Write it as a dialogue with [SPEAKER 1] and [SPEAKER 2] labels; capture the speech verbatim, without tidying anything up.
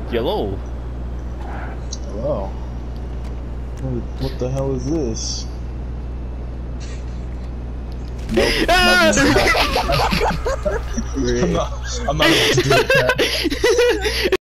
[SPEAKER 1] Yellow.
[SPEAKER 2] Wow. What, what the hell is this? Nope.
[SPEAKER 1] Ah!
[SPEAKER 2] Not, I'm not, I'm not about to do that.